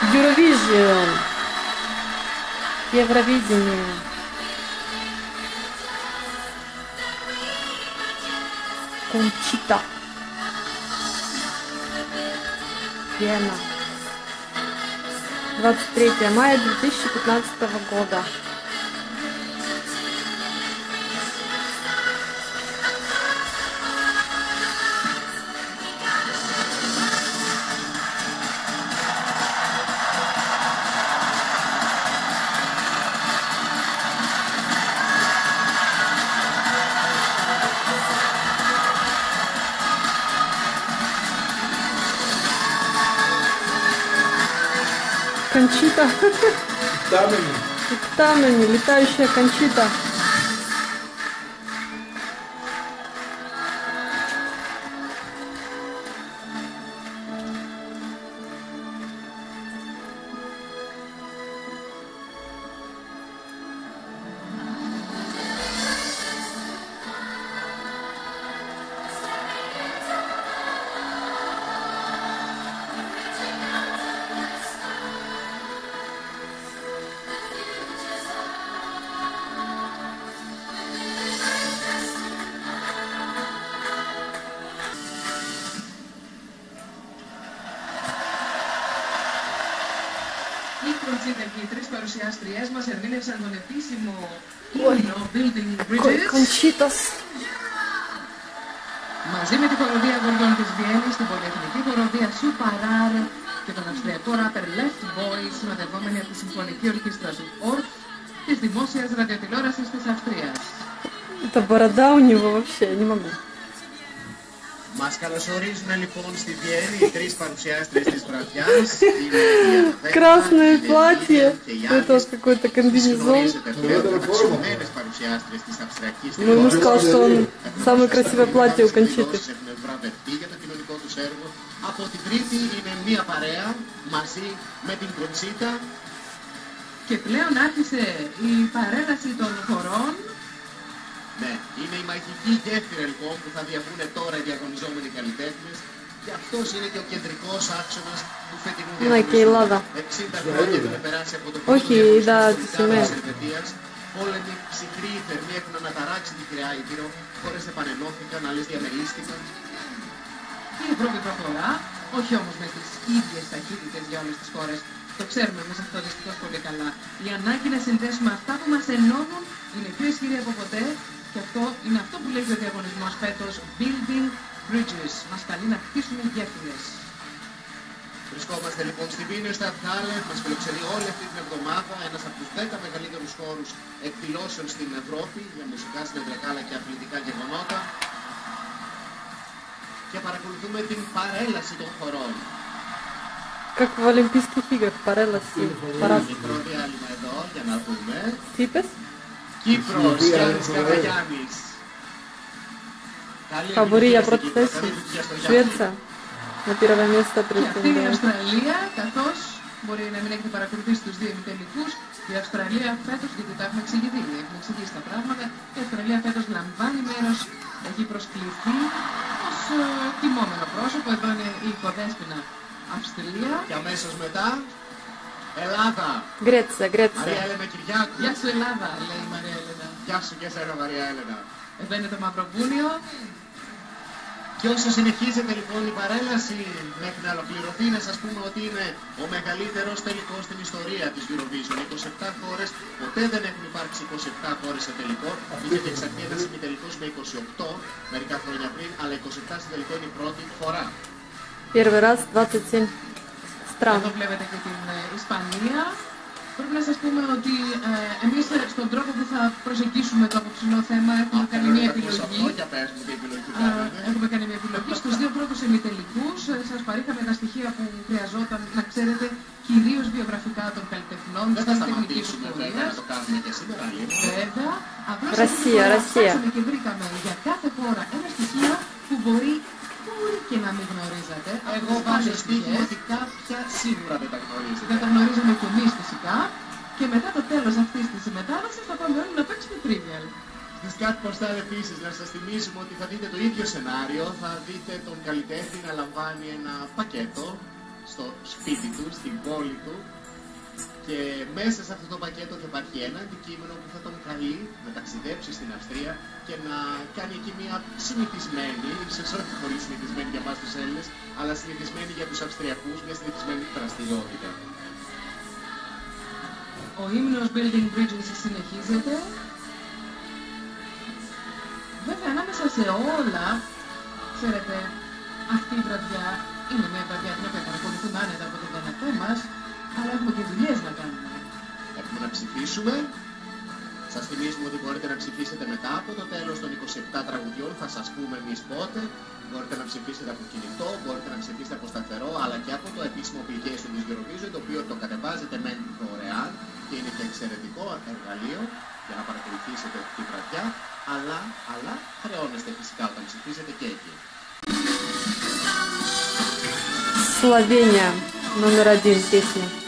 Eurovision. Евровидение. Кончита. Вена. 23 мая 2015 года. Кончита. Тамани, летающая Кончита. Η Κοντσίτα και οι τρεις παρουσιάστριές μας ερμήνευσαν τον επίσημο ύμνο Building Bridges μαζί με τη χοροδία Γοργιών της Βιέννης, την πολυεθνική χοροδία Σουπαράρ και τον αυστριακό ράπερ Left Boy, συνοδευόμενοι από τη Συμφωνική Ορχήστρα του ΟΡΤ της Δημόσιας Ραδιοτηλεόρασης της Αυστρίας. Это борода у него вообще, не могу. Μας καλωσορίζουν λοιπόν στη Βιέννη οι τρεις παρουσιάστρες της βραδιάς. Красное платье, это какой-то комбинезон. Ну, ему сказал, что он самое красивое платье у Кончиты. Από την Τρίτη είναι μία παρέα μαζί με την Κοντσίτα. Και πλέον άρχισε η παρέλαση των χωρών. Ναι, είναι η μαγική γέφυρα λοιπόν που θα διαβούν τώρα οι διαγωνιζόμενοι καλλιτέχνες και αυτός είναι και ο κεντρικός άξονας του φετινού διαγωνισμού. 60 χρόνια έχουν περάσει από το πίσω της Ελβετίας. Πόλεμοι, ψυχροί, θερμοί έχουν αναταράξει την Κυριά Ήπειρο, χώρες επανενώθηκαν, άλλες διαμελίστηκαν. Η Ευρώπη προχωρά, όχι όμως με τις ίδιες ταχύτητες για όλες τις χώρες. Το ξέρουμε εμείς αυτό δυστυχώς πολύ καλά. Η ανάγκη να συνδέσουμε αυτά που μας ενώνουν είναι πιο ισχυρή από ποτέ και αυτό είναι αυτό που λέει ο διαγωνισμός φέτος Building Bridges. Μας καλεί να χτίσουμε γέφυρες. Βρισκόμαστε λοιπόν στη Wiener Stadthalle, μας φιλοξενεί όλη αυτή την εβδομάδα ένας από τους 10 μεγαλύτερους χώρους εκδηλώσεων στην Ευρώπη για μουσικά, συνεδριακά αλλά και αθλητικά γεγονότα. Και παρακολουθούμε την παρέλαση των χωρών. Как в Олимпийских играх, парелasi. Μικρό διάλειμμα εδώ για να δούμε. Τι είπες? Κύπρος, Γιάννης Καραγιάννης. Φαβορία πρώτη θέση. Σουέция. Να первое место Και αυτή η претендует. Αυστραλία, καθώς μπορεί να μην έχετε παρακολουθήσει τους δύο ημιτελικούς, η Αυστραλία φέτος, γιατί τα έχουμε εξηγηθεί, έχουμε εξηγήσει τα πράγματα, η Αυστραλία φέτος λαμβάνει μέρος, έχει προσκληθεί ως τιμόμενο πρόσωπο. Εδώ είναι η οικοδέσποινα Αυστρία. Και αμέσως μετά, Ελλάδα. Γκρέτσια, Μαρία Γκρέτσια. Έλενα Κυριάκου. Γεια σου Ελλάδα, λέει η Μαρία Έλενα. Γεια σου και εσένα Μαρία Έλενα. Εδώ είναι το Μαυροβούνιο. Και όσο συνεχίζεται λοιπόν η παρέλαση μέχρι να ολοκληρωθεί, να σας πούμε ότι είναι ο μεγαλύτερος τελικός στην ιστορία της Eurovision. 27 χώρες, ποτέ δεν έχουν υπάρξει 27 χώρες σε τελικό. Είχε διεξαχθεί ένας ημιτελικός με 28 μερικά χρόνια πριν, αλλά 27 στην τελικό είναι η πρώτη φορά. Первый раз 27 стран. Εδώ βλέπετε και την Ισπανία. Πρέπει να σας πούμε ότι εμείς στον τρόπο που θα προσεγγίσουμε το απόψινό θέμα έχουμε κάνει μια επιλογή. Έχουμε κάνει μια επιλογή. Στους δύο πρώτους ημιτελικούς σας παρήχαμε τα στοιχεία που χρειαζόταν να ξέρετε κυρίως βιογραφικά των καλλιτεχνών στην τεχνική του πορεία. Βέβαια, απλώς ψάξαμε και βρήκαμε για κάθε χώρα ένα στοιχείο που μπορεί και να μην γνωρίζατε. Εγώ βάζω στοίχημα ότι κάποια σίγουρα δεν τα γνωρίζετε. Δεν τα γνωρίζουμε κι εμείς φυσικά. Και μετά το τέλος αυτής της μετάδοσης θα πάμε όλοι να παίξουμε Trivial. Στις κάτι ποστάρ επίσης να σας θυμίσουμε ότι θα δείτε το ίδιο σενάριο. Θα δείτε τον καλλιτέχνη να λαμβάνει ένα πακέτο στο σπίτι του, στην πόλη του, και μέσα σε αυτό το πακέτο θα υπάρχει ένα αντικείμενο που θα τον καλεί να ταξιδέψει στην Αυστρία και να κάνει εκεί μια συνηθισμένη, ίσως όχι πολύ συνηθισμένη για εμάς τους Έλληνες, αλλά συνηθισμένη για τους Αυστριακούς, μια συνηθισμένη δραστηριότητα. Ο ύμνος Building Bridges συνεχίζεται. Βέβαια, ανάμεσα σε όλα, ξέρετε, αυτή η βραδιά είναι μια βραδιά την οποία παρακολουθούμε άνετα από τον καναπέ μας, αλλά έχουμε και δουλειές να κάνουμε. Έχουμε να ψηφίσουμε. Σας θυμίζουμε ότι μπορείτε να ψηφίσετε μετά από το τέλος των 27 τραγουδιών. Θα σας πούμε εμείς πότε. Μπορείτε να ψηφίσετε από κινητό, μπορείτε να ψηφίσετε από σταθερό, αλλά και από το επίσημο application της Eurovision, το οποίο το κατεβάζετε μεν δωρεάν και είναι και εξαιρετικό εργαλείο για να παρακολουθήσετε τη βραδιά, αλλά χρεώνεστε φυσικά όταν ψηφίσετε και εκεί. Словения, номер 1 песня.